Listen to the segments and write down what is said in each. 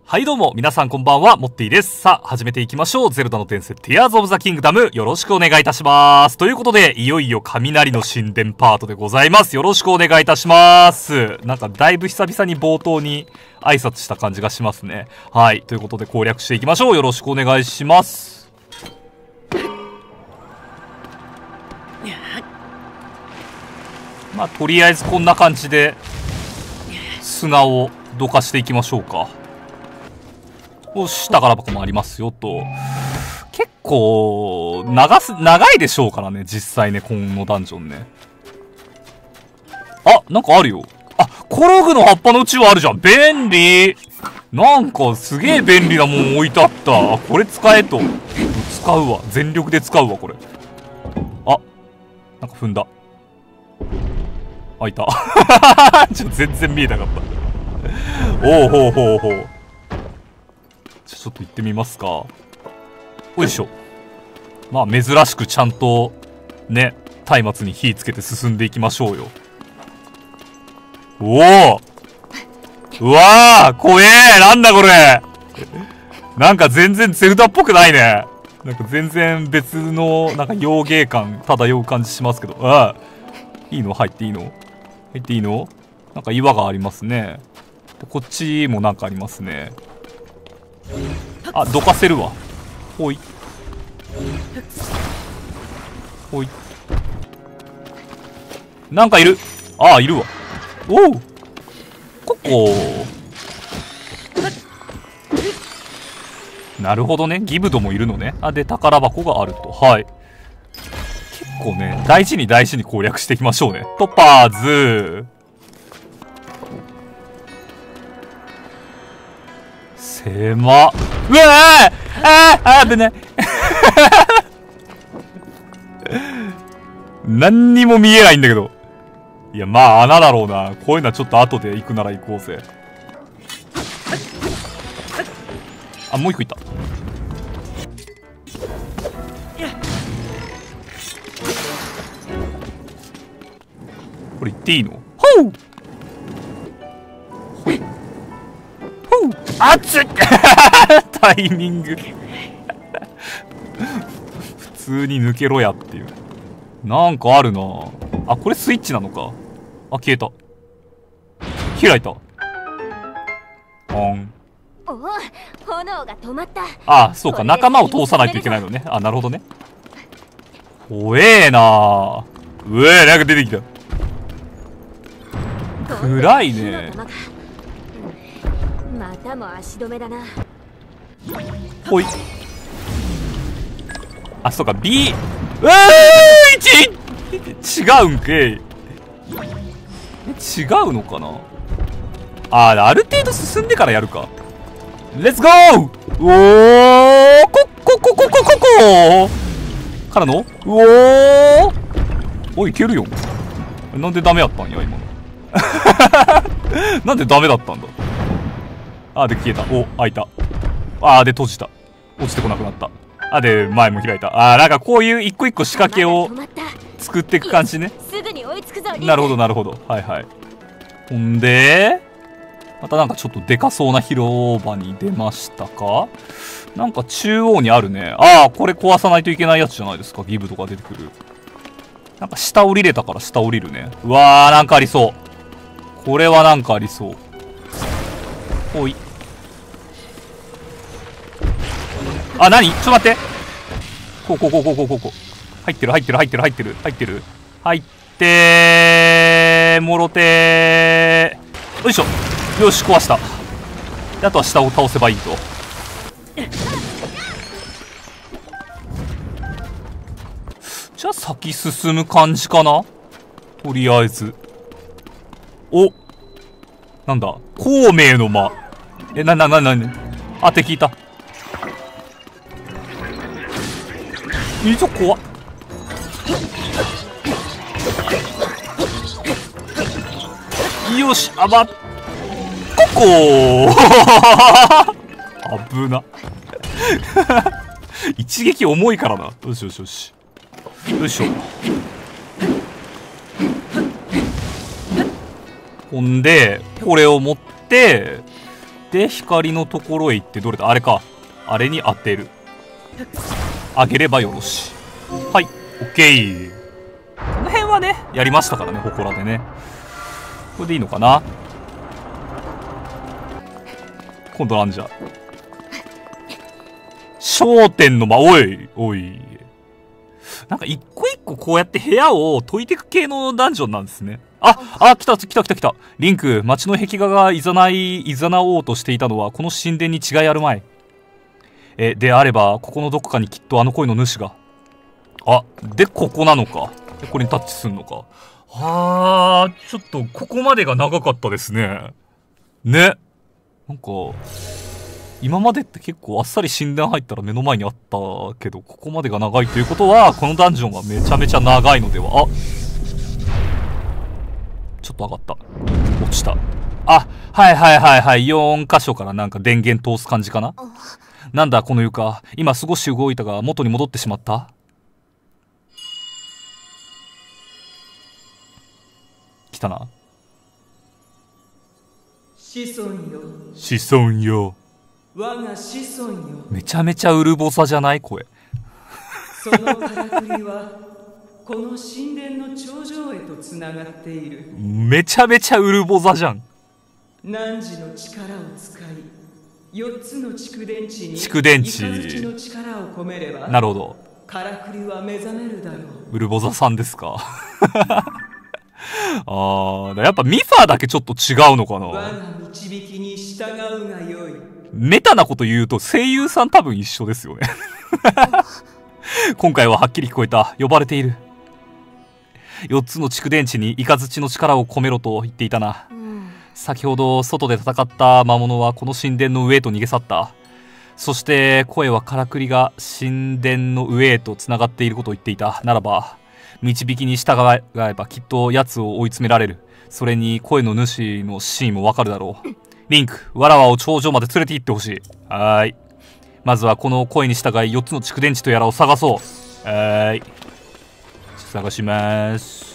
はいどうも、皆さんこんばんは、モッティです。さあ、始めていきましょう。ゼルダの伝説、ティアーズ・オブ・ザ・キングダム、よろしくお願いいたします。ということで、いよいよ雷の神殿パートでございます。よろしくお願いいたします。なんか、だいぶ久々に冒頭に挨拶した感じがしますね。はい。ということで、攻略していきましょう。よろしくお願いします。まあ、とりあえずこんな感じで、砂をどかしていきましょうか。よし、宝箱もありますよと。結構、長いでしょうからね、実際ね、このダンジョンね。あ、なんかあるよ。あ、コログの葉っぱのうちはあるじゃん。便利。なんかすげえ便利なもん置いてあった。これ使えと。使うわ。全力で使うわ、これ。あ、なんか踏んだ。あ、いた。全然見えなかった。おうほうほうほう。ちょっと行ってみますか。よいしょ。まあ珍しくちゃんとね、松明に火つけて進んでいきましょうよ。おお、うわー、怖えー。なんだこれ。なんか全然ゼルダっぽくないね。なんか全然別のなんか洋芸感漂う感じしますけど。ああ、いいの？入っていいの？入っていいの？なんか岩がありますね。こっちもなんかありますね。あ、どかせるわ。ほいほい。なんかいる。ああ、いるわ。おう、ここ。なるほどね。ギブドもいるのね。あ、で宝箱があると。はい。結構ね、大事に大事に攻略していきましょうね。トパーズ。狭っ。うわー、危ない。何にも見えないんだけど。いや、まあ穴だろうな。こういうのはちょっと後で行くなら行こうぜ。あ、もう一個いった。これ行っていいの？ほうほいほう。あっつっタイミング普通に抜けろやっていう。なんかあるな。あ、これスイッチなのか。あ、消えた。開いた。ポン。 おお、炎が止まった。 あ、そうか、仲間を通さないといけないのね。あ、なるほどね。怖えな。うえ、なんか出てきた。暗いね。 またも足止めだな。 ほい。あ、そうか、B。うわー、1！違うんけい。違うのかな。ある程度進んでからやるか。レッツゴー。おー、こからのうおー。おい、いけるよ。なんでダメやったんや、今の。なんでダメだったんだ。あ、で、消えた。お、開いた。あ、で、閉じた。落ちてこなくなった。あ、で、前も開いた。あ、なんかこういう一個一個仕掛けを作っていく感じね。 すぐに追いつくぞ。 なるほど、なるほど。はいはい。ほんで、またなんかちょっとでかそうな広場に出ましたか？なんか中央にあるね。ああ、これ壊さないといけないやつじゃないですか。ギブとか出てくる。なんか下降りれたから下降りるね。うわー、なんかありそう。これはなんかありそう。ほい。あ、なに？ちょっと待って。こう。入ってる。入ってー、もろてー。よいしょ。よし、壊した。で、あとは下を倒せばいいと。じゃあ先進む感じかな？とりあえず。お、なんだ？孔明の間。え、あ、敵いた。いいぞ、怖っ。よし、ここ危な。一撃重いからな。よし。よいしょ。ほんで、これを持って、 で、光のところへ行って、どれだあれか。あれに当てる。あげればよろし。はい、オッケー。この辺はね、やりましたからね、祠でね。これでいいのかな。今度なんじゃ。焦点のおい、おい。なんか一個一個こうやって部屋を解いていく系のダンジョンなんですね。来た。リンク、町の壁画がいざおうとしていたのはこの神殿に違いあるまい。であれば、ここのどこかにきっとあの声の主が。で、ここなのか。で、これにタッチすんのか。ちょっと、ここまでが長かったですね。ね。なんか、今までって結構あっさり神殿入ったら目の前にあったけど、ここまでが長いということは、このダンジョンはめちゃめちゃ長いのでは。ちょっと上がった。落ちた。はい。4箇所からなんか電源通す感じかな。なんだこの床。今少し動いたが元に戻ってしまった。来たな。 子孫よ。 子孫よ。 我が子孫よ。 めちゃめちゃウルボサじゃない声。 そのからくりはこの神殿の頂上へとつながっている。 めちゃめちゃウルボザじゃん。 汝の力を使い4つの蓄電池に蓄電池の力を込めれば、 なるほど、 からくりは目覚めるだろう。 ウルボザさんですか。やっぱミファーだけちょっと違うのかな。 我が導きに従うがよい。 メタなこと言うと声優さん多分一緒ですよね。今回ははっきり聞こえた。呼ばれている。4つの蓄電池にイカズチの力を込めろと言っていたな。先ほど外で戦った魔物はこの神殿の上へと逃げ去った。そして声はからくりが神殿の上へと繋がっていることを言っていた。ならば導きに従えばきっと奴を追い詰められる。それに声の主の真意もわかるだろう。リンク、わらわを頂上まで連れて行ってほしい。はーい。まずはこの声に従い4つの蓄電池とやらを探そう。はーい。探しまーす。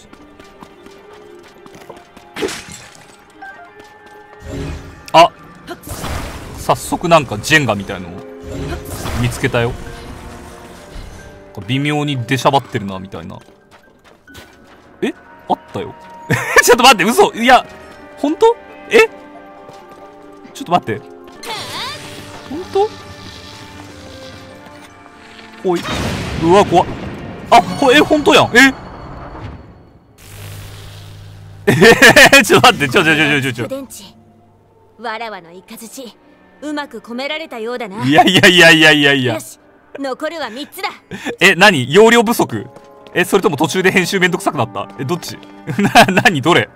早速なんかジェンガみたいのを見つけたよ。微妙に出しゃばってるなみたいな。あったよ。ちょっと待って、嘘。いや本当？ちょっと待って、本当？おい、うわ怖っ。本当やん。ちょっと待って、ちょ電池、わらわのイカズチうまく込められたようだな。 いや。 よし、残るは3つだ。 何？容量不足？それとも途中で編集めんどくさくなった？どっち？どれ？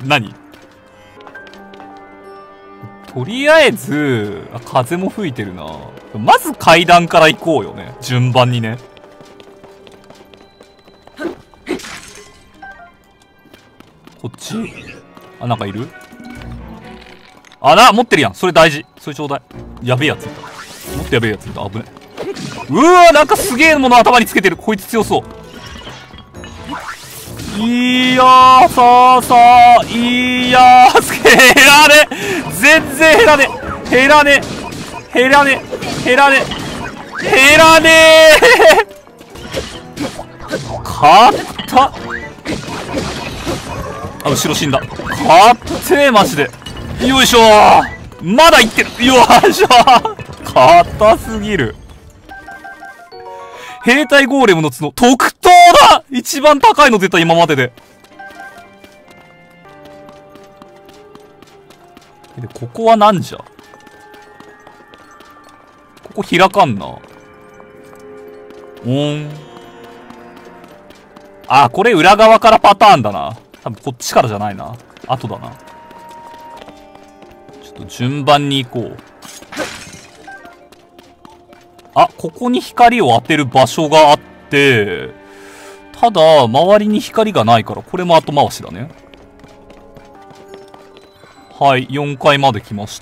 とりあえず、風も吹いてるな。まず階段から行こうよね。順番にね。こっち？なんかいる？持ってるやん。それ大事。それちょうだい。やべえやついた。もっとやべえやついた。危ね。うわー、なんかすげえもの頭につけてる。こいつ強そう。いやー、いやー、減らね。全然減らね。減らね。勝った。後ろ死んだ。勝ってー、マジで。よいしょー。まだいってる。よいしょー。硬すぎる。兵隊ゴーレムの角、特等だ！一番高いの出た、今までで。で、ここはなんじゃ？ここ開かんな。これ裏側からパターンだな。多分こっちからじゃないな。後だな。ちょっと順番に行こう。ここに光を当てる場所があって、ただ、周りに光がないから、これも後回しだね。はい、4階まで来ました。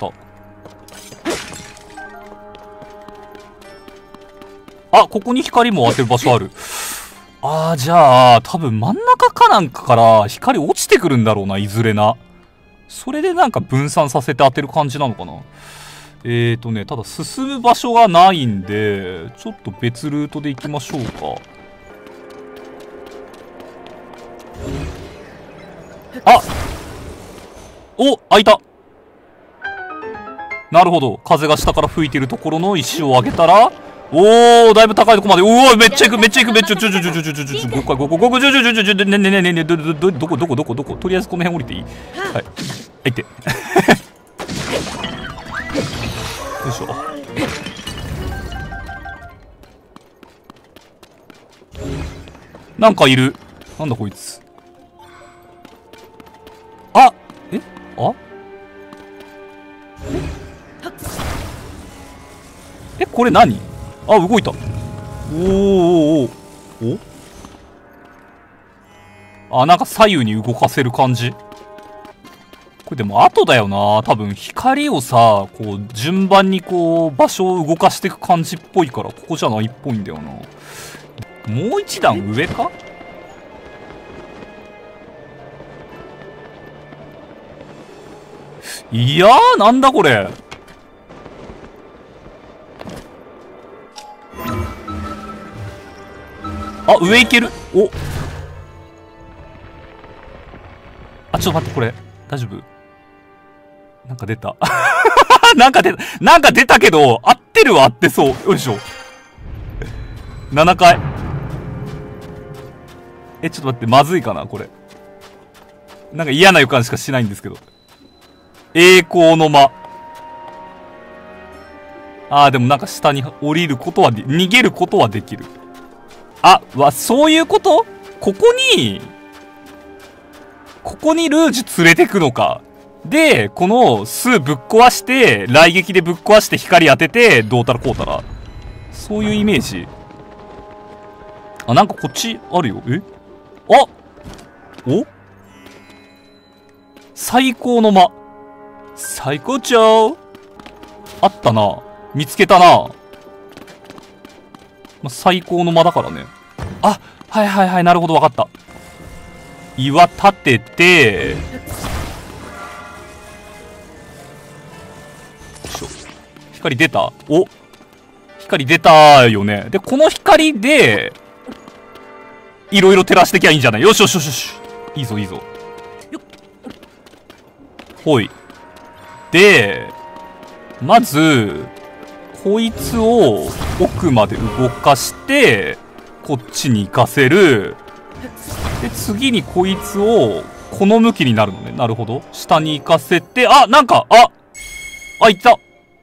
ここに光も当てる場所ある。じゃあ、多分真ん中かなんかから光落ちてくるんだろうな、いずれな。それでなんか分散させて当てる感じなのかな。 ただ進む場所がないんで、ちょっと別ルートで行きましょうか。あ、お、開いた。なるほど。風が下から吹いてるところの石を上げたら、おー、だいぶ高いとこまで。おー、めっちゃ行く、めっちゃ行く、めっちゃ、5回、5、ね、どこ、とりあえずこの辺降りていい？はい。入って。よいしょ。なんかいる。なんだこいつ。あ、あ？これ何？あ、動いた。お。あ、なんか左右に動かせる感じ。これでも後だよな。多分光をさ、こう順番にこう場所を動かしていく感じっぽいから、ここじゃないっぽいんだよな。もう一段上か？いやー、なんだこれ。あ、上行ける。お、あ、ちょっと待って、これ大丈夫？なんか出た。なんか出たけど、合ってるは合ってそう。よいしょ。7階。ちょっと待って、まずいかなこれ。なんか嫌な予感しかしないんですけど。栄光の間。あー、でもなんか下に降りることは逃げることはできる。あ、そういうこと？ここにルージュ連れてくのか。で、この巣ぶっ壊して、雷撃でぶっ壊して光当てて、どうたらこうたら。そういうイメージ。あ、なんかこっちあるよ。あ、お？最高の間。最高潮。あったな。見つけたな。まあ、最高の間だからね。あ、はい、なるほど、わかった。岩立てて、光出た？お、光出たよね。で、この光で、いろいろ照らしてきゃいいんじゃない？よし。いいぞ。ほい。で、まず、こいつを奥まで動かして、こっちに行かせる。で、次にこいつを、この向きになるのね。なるほど。下に行かせて、あ、なんか、行った。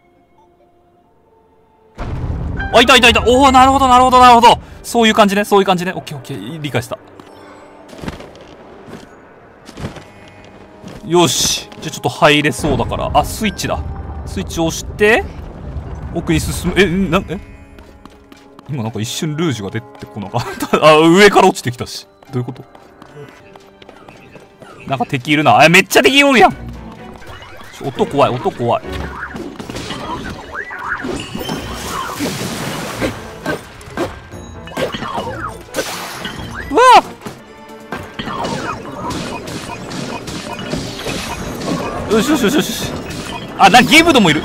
いた。おー、なるほど。そういう感じね。オッケー。理解した。よし。じゃあちょっと入れそうだから。あ、スイッチだ。スイッチを押して、奥に進む。今なんか一瞬ルージュが出てこなかった。あ、上から落ちてきたし。どういうこと？なんか敵いるな。めっちゃ敵おるやん。音怖い。うわあ！よし。あ、ギブドもいる。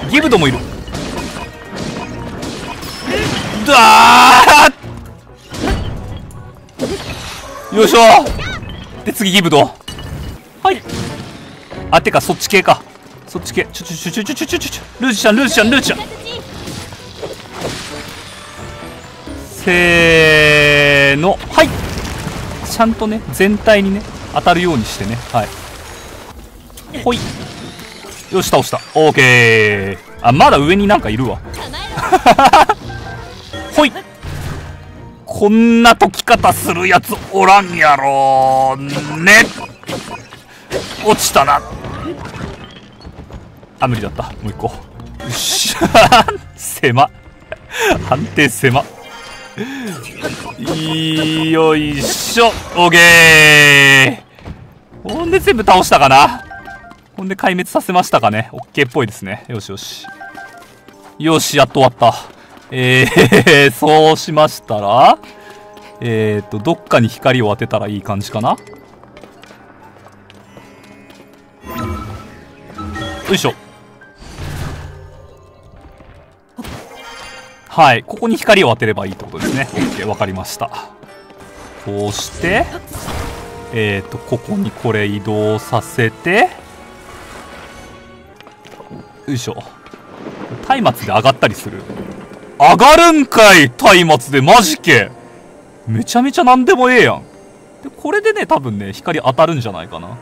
よいしょ。で、次ギブド。はい。あ、てか、そっち系か。ルージちゃん。せーの。はい。ちゃんとね、全体にね、当たるようにしてね。はい。ほい。よし、倒した。オーケー。あ、まだ上になんかいるわ。ほい。こんな解き方するやつおらんやろね。落ちたな。あ、無理だった。もう一個。よし。狭。判定狭。よいしょ。オーケー。ほんで全部倒したかな。ほんで壊滅させましたかね。オッケーっぽいですね。よし。よし、やっと終わった。そうしましたら、どっかに光を当てたらいい感じかな。よいしょ。 はい、ここに光を当てればいいってことですね。OK、わかりました。こうして、ここにこれ移動させて、よいしょ。松明で上がったりする。上がるんかい、松明で、マジけ。めちゃめちゃなんでもええやん。で、これでね、多分ね、光当たるんじゃないかな。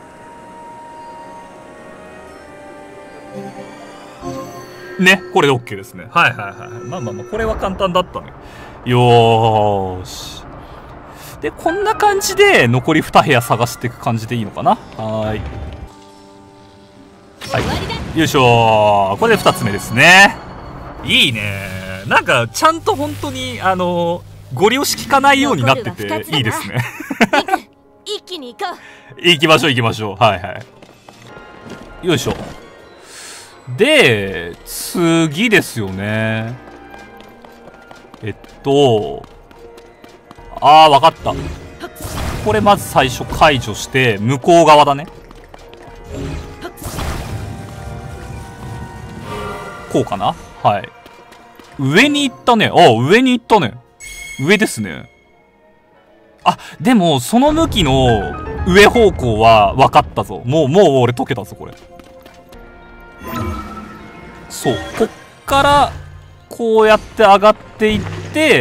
ね、これで OK ですね。はいはいはい。まあまあまあ、これは簡単だったね。よーし。で、こんな感じで、残り2部屋探していく感じでいいのかな。はーい。はい。よいしょー。これで2つ目ですね。いいねー。なんか、ちゃんと本当に、ご利用し効かないようになってて、いいですね。 一気に行こう。 行きましょう行きましょう。はいはい。よいしょ。で、次ですよね。わかった。これまず最初解除して、向こう側だね。こうかな？はい。上に行ったね。あ、上に行ったね。上ですね。あ、でも、その向きの上方向は分かったぞ。もう俺解けたぞ、これ。そう。こっから、こうやって上がっていって、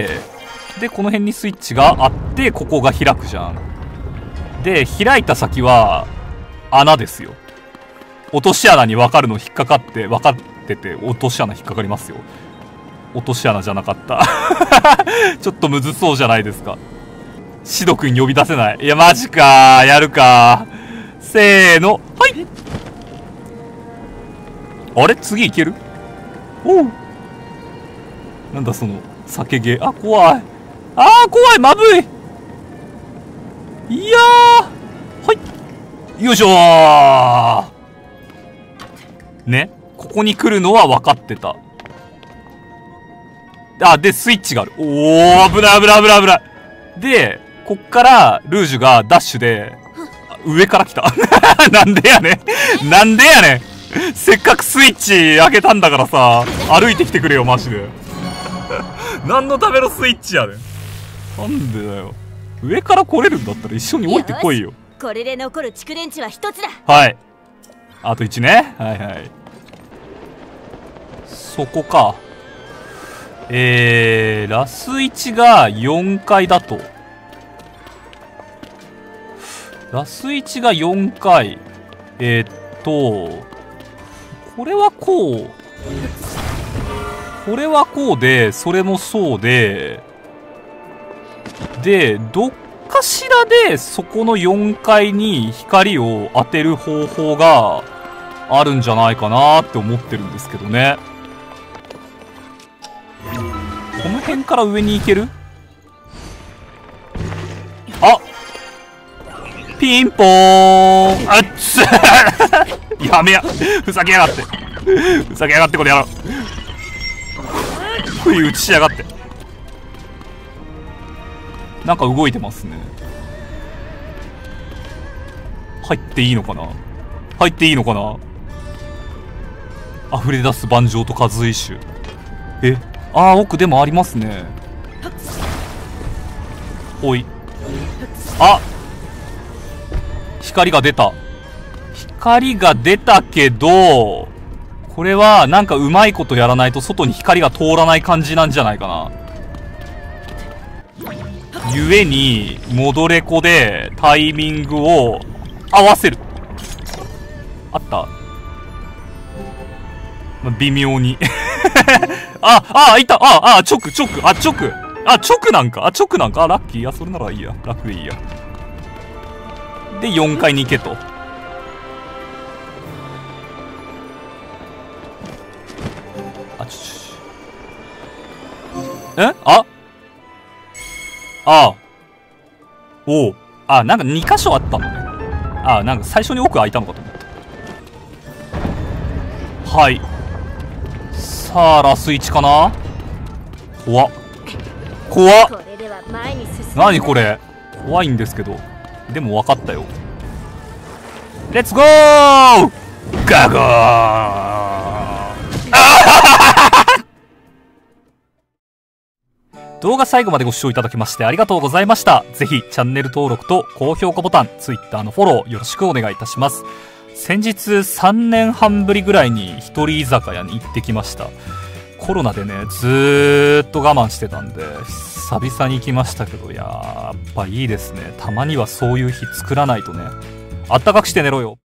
で、この辺にスイッチがあって、ここが開くじゃん。で、開いた先は、穴ですよ。落とし穴に分かるの引っかかって、分かってて、落とし穴引っかかりますよ。落とし穴じゃなかった。ちょっとむずそうじゃないですか。シド君呼び出せない。いや、マジかー。やるかー。せーの。はい。あれ次いける？おう。なんだその、酒ゲー。あ、怖い。あー、怖い。まぶい。いやー。はい。よいしょー。ね。ここに来るのは分かってた。あ、で、スイッチがある。おー、危ない危ない危ない危ない。で、こっから、ルージュがダッシュで、上から来た。なんでやねん。なんでやねん。せっかくスイッチ開けたんだからさ、歩いてきてくれよ、マジで。何のためのスイッチやねん。なんでだよ。上から来れるんだったら一緒に降りてこいよ。 これで残る蓄電池は一つだ。 はい。あと1ね。はいはい。そこか。ラス1が4階だと。ラス1が4回。これはこう。これはこうで、それもそうで、で、どっかしらでそこの4階に光を当てる方法があるんじゃないかなって思ってるんですけどね。この辺から上に行ける？あ！ピンポーン！あっつやめや！ふざけやがって！ふざけやがってこれやろう！不意打ちしやがって。なんか動いてますね。入っていいのかな？入っていいのかな？溢れ出す盤上と数一種。あー、奥でもありますね。おい。あ！光が出た。光が出たけど、これはなんかうまいことやらないと外に光が通らない感じなんじゃないかな。ゆえに、戻れ子でタイミングを合わせる。あった？ま、微妙に。いた。直なんか。直なんか。ラッキー。それならいいや。楽でいいや。で、4階に行けと。なんか2箇所あったのね。なんか最初に奥開いたのかと思った。はい。さあ、ラス1かな？怖っ。何これ？怖いんですけど。でも分かったよ。レッツゴー！ガゴー！ 動画最後までご視聴いただきましてありがとうございました。ぜひチャンネル登録と高評価ボタン、Twitter のフォローよろしくお願いいたします。先日3年半ぶりぐらいに一人居酒屋に行ってきました。コロナでね、ずーっと我慢してたんで、久々に行きましたけど、やっぱいいですね。たまにはそういう日作らないとね。あったかくして寝ろよ。